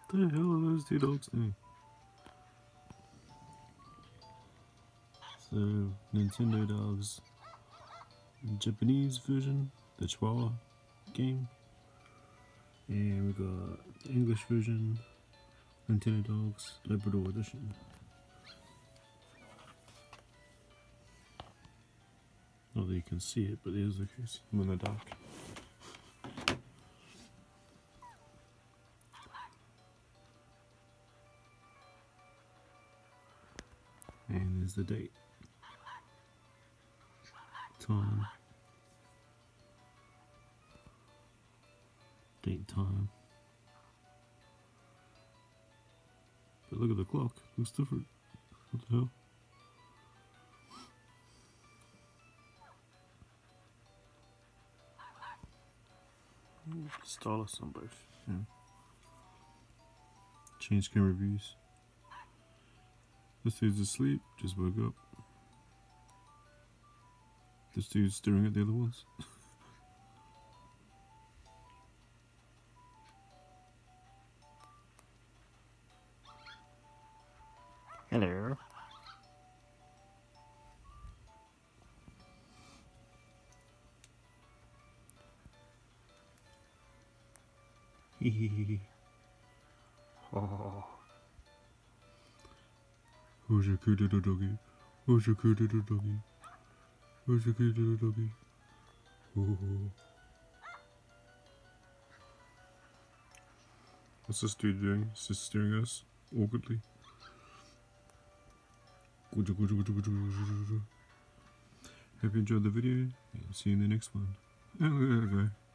The hell are those two dogs doing? So, Nintendo Dogs Japanese version, the Chihuahua game. And we got the English version, Nintendo Dogs Labrador Edition. Not that you can see it, but there's the case. I'm in the dark. And there's the date. Time. Date time. But look at the clock. Looks different. What the hell? Stylus on both. Yeah. Change screen reviews. This dude's asleep, just woke up. This dude's staring at the other ones. Hello. Hehehe. Oh. Who's your cute little doggy? Who's your cute little doggy? Who's your cute little doggy? Oh. What's this dude doing? He's just staring at us awkwardly. Hope you enjoyed the video, and see you in the next one. Oh, there we go.